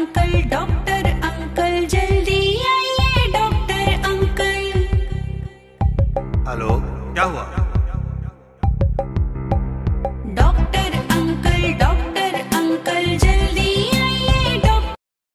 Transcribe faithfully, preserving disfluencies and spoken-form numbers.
Uncle, doctor uncle, जल्दी आइए doctor uncle. Hello, क्या हुआ?